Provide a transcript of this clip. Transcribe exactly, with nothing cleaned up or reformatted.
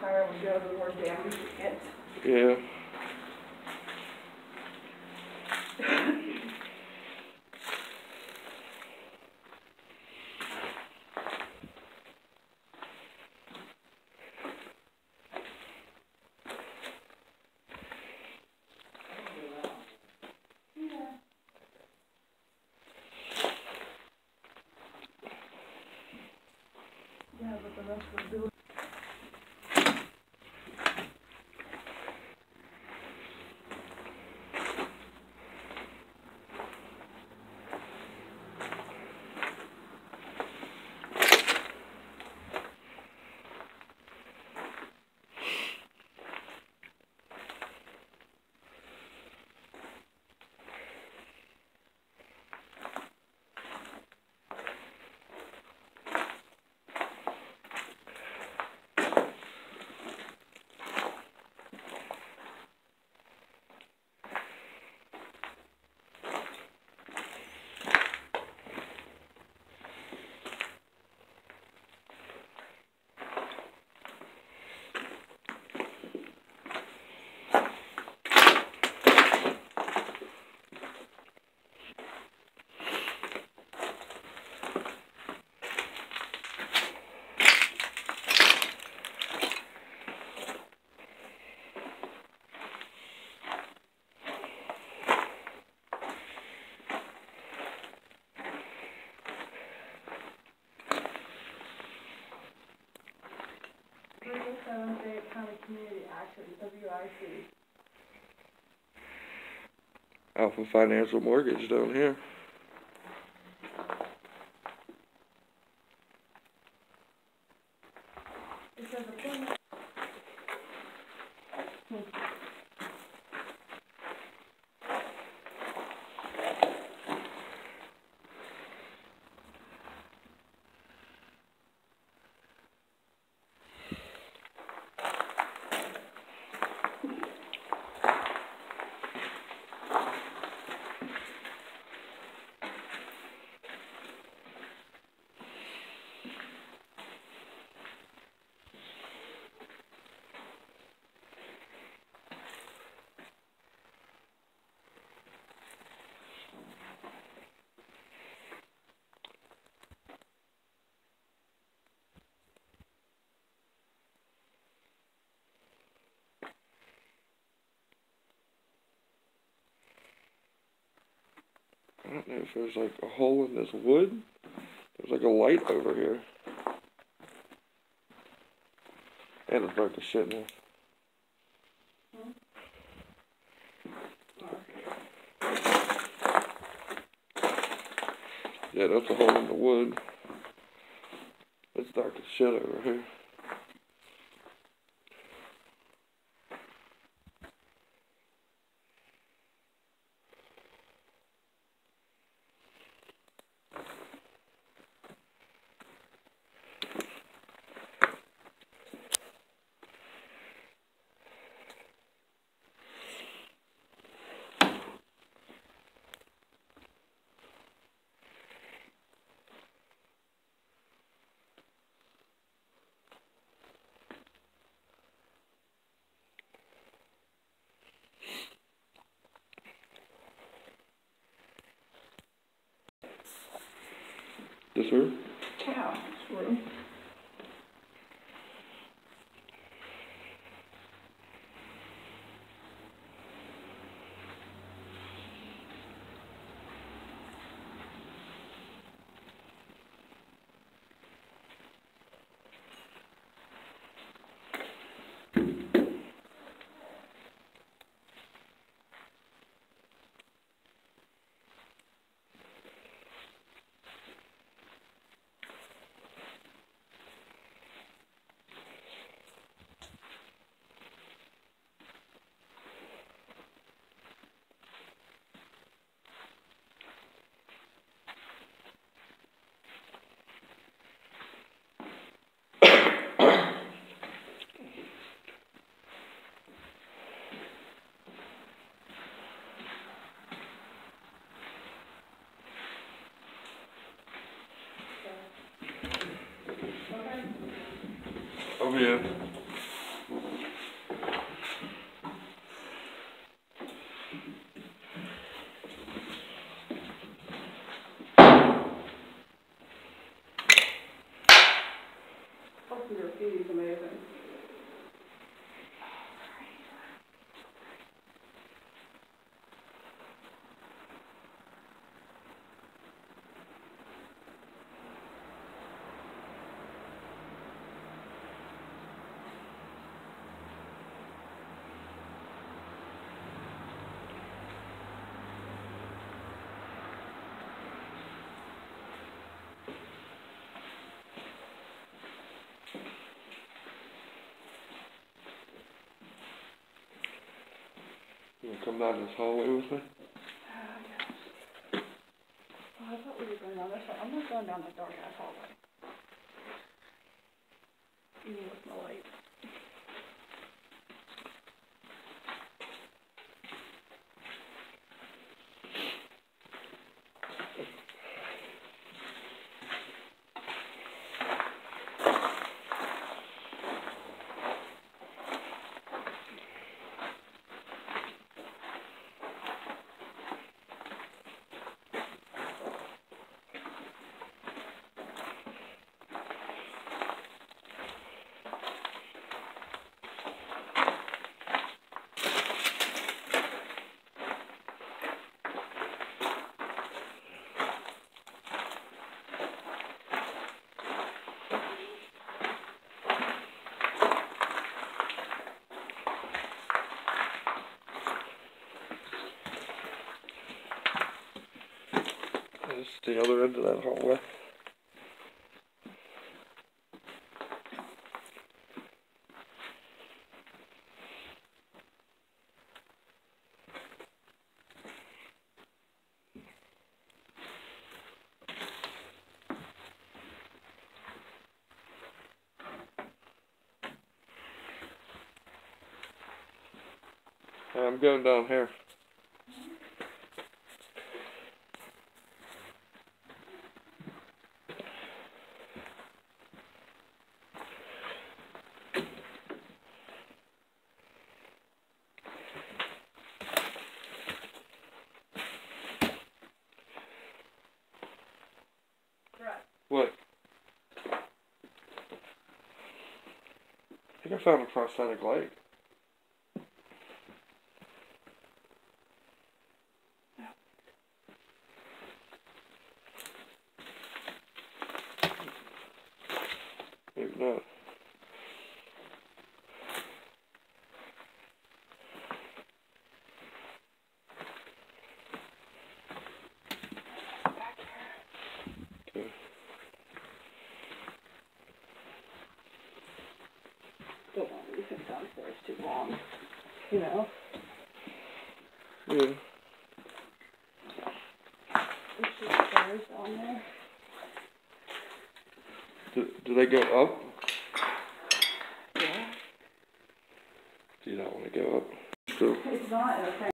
higher we go, the more damage we get. Yeah. Yeah, but the rest of the building. Seventh Day County Community Action, W I C. Alpha Financial Mortgage down here. It says appointment. Hmm. I don't know if there's like a hole in this wood. There's like a light over here. And it's dark as shit now. Hmm? Yeah, that's a hole in the wood. It's dark as shit over here. This her? Yeah, it's room. Oh yeah. the graffiti's amazing. You wanna come down this hallway with me? Uh, yes. Oh, I thought we were going down this way. I'm not going down that dark ass hallway. Even with my light. This is the other end of that hallway. Hey, I'm going down here. What? I think I found a prosthetic leg. Maybe not. Okay. Don't want to leave him downstairs too long. You know? Yeah. There's just stairs down there. Do, do they go up? Yeah. Do you not want to go up? So. It's not okay.